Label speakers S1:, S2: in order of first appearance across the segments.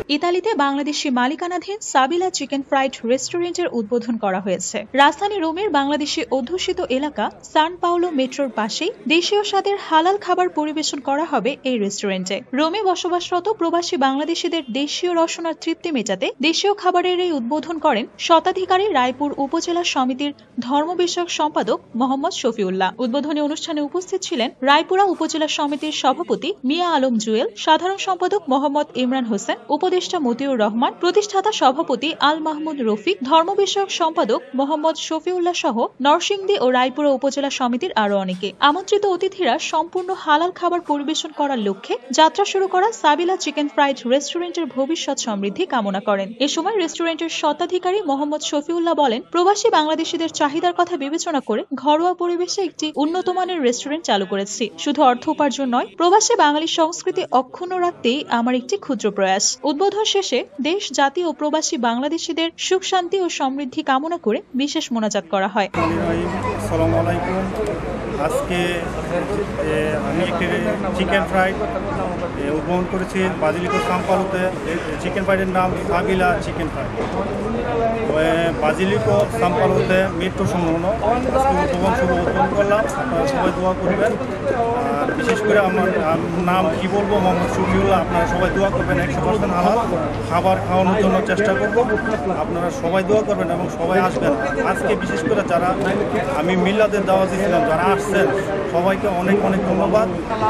S1: ইতালিতে বাংলাদেশি মালিকানাধীন সাবিলা chicken fried রেস্টুরেন্টের উদ্বোধন করা হয়েছে। রাজধানী রোমের বাংলাদেশি অধ্যুষিত এলাকা সান পাওলো মেট্রোর পাশেই দেশীয় স্বাদের হালাল খাবার পরিবেশন করা হবে এই রেস্টুরেন্টে। রোমে বসবাসরত প্রবাসী বাংলাদেশিদের দেশীয় রসনার তৃপ্তি মেটাতে দেশীয় খাবারের এই উদ্বোধন করেন শতাধিকারী রায়পুর উপজেলা সমিতির ধর্ম বিষয়ক সম্পাদক মোহাম্মদ শফিউল্লাহ। উদ্বোধনী অনুষ্ঠানে উপস্থিত ছিলেন রায়পুরা উপজেলা সমিতির সভাপতি মিয়া আলম জুয়েল, সাধারণ সম্পাদক মোহাম্মদ ইমরান হোসেন, উপদেষ্টা মতিউর রহমান, প্রতিষ্ঠাতা সভাপতি আল মাহমুদ রফিক, ধর্ম বিষয়ক সম্পাদক মোহাম্মদ শফিউল্লাহ সহ নরসিংদী ও রায়পুরা উপজেলা সমিতির আরো অনেকে। আমন্ত্রিত অতিথিরা সম্পূর্ণ হালাল খাবার পরিবেশন করার লক্ষ্যে যাত্রা শুরু করা সাবিলা চিকেন ফ্রাইড রেস্টুরেন্টের ভবিষ্যৎ সমৃদ্ধি কামনা করেন। এ সময় রেস্টুরেন্টের স্বত্বাধিকারী মোহাম্মদ শফিউল্লাহ বলেন, প্রবাসী বাংলাদেশিদের চাহিদার কথা বিবেচনা করে ঘরোয়া পরিবেশে একটি উন্নত মানের রেস্টুরেন্ট চালু করেছি। শুধু অর্থ উপার্জন নয়, প্রবাসী বাঙালি সংস্কৃতি অক্ষুণ্ণ রাখতেই আমার একটি ক্ষুদ্র প্রয়াস। উদ্বোধন শেষে দেশ, জাতি ও প্রবাসী বাংলাদেশিদের সুখ শান্তি ও সমৃদ্ধি কামনা করে বিশেষ মোনাজাত করা হয়।
S2: আসসালামু আলাইকুম। আজকে আমি একটি চিকেন ফ্রাইড উদ্বোধন করেছি বাজিলিকো সান পাওলোতে। চিকেন ফ্রাইডের নাম Sabila chicken fried. Basilico San Paolo metro সংলগ্ন আজকে উদ্বোধন করলাম। আপনারা সবাই দোয়া করবেন। আর বিশেষ করে আমার নাম কি বলবো, মোহাম্মদ শফিউল্লাহ। আপনারা সবাই দোয়া করবেন। 100% হালাল খাবার খাওয়ানোর জন্য চেষ্টা করব। আপনারা সবাই দোয়া করবেন এবং সবাই আসবেন। আজকে বিশেষ করে যারা আমি মিল্লাদের দাওয়াত দিয়েছিলাম, যারা আসছেন সবাইকে অনেক অনেক ধন্যবাদ।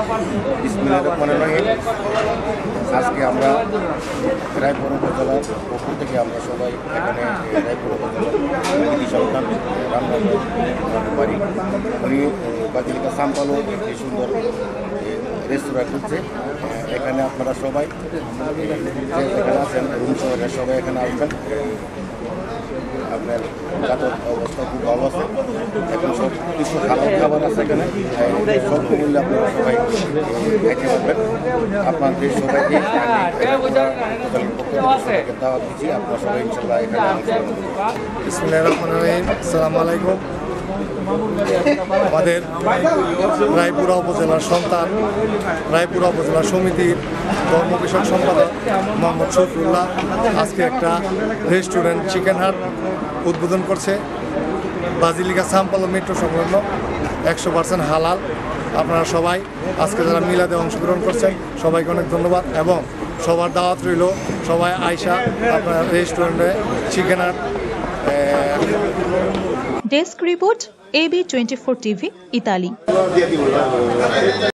S3: আজকে আমরা রায়পুর উপজেলার পক্ষ থেকে আমরা সবাই এখানে রায়পুর উপজেলার সন্তান রান্না পারি। উনি বাজিলিকা সান পাওলো একটি সুন্দর রেস্তোরাঁ করছে। এখানে আপনারা সবাই এখানে আছেন, রুম শহরের সবাই এখানে আসবেন। আপনার যাতায়াত অবস্থা খুব ভালো আছে। এখন সব কিছু খাবার খাবার আছে এখানে, স্বল্প মূল্যে আপনারা সবাই খাইতে পারবেন। আপনাদের সবাইকে দাওয়াত দিচ্ছি। আপনারা সবাই ইনশাল্লাহ এখানে
S4: বিসমিল্লাহির রহমানির রহিম। আসসালামু আলাইকুম। আমাদের রায়পুরা উপজেলার সন্তান, রায়পুরা উপজেলা সমিতির ধর্ম বিষয়ক সম্পাদক মোহাম্মদ শফিউল্লাহ আজকে একটা রেস্টুরেন্ট চিকেন হাট উদ্বোধন করছে। বাজিলিকা সান পাওলো মেট্রো সংলগ্ন, 100% হালাল। আপনারা সবাই আজকে যারা মিলাদে অংশগ্রহণ করছেন সবাইকে অনেক ধন্যবাদ এবং সবার দাওয়াত রইল। সবাই আয়সা আপনার রেস্টুরেন্টে chicken hut.
S1: Desk report AB24 TV, Italy.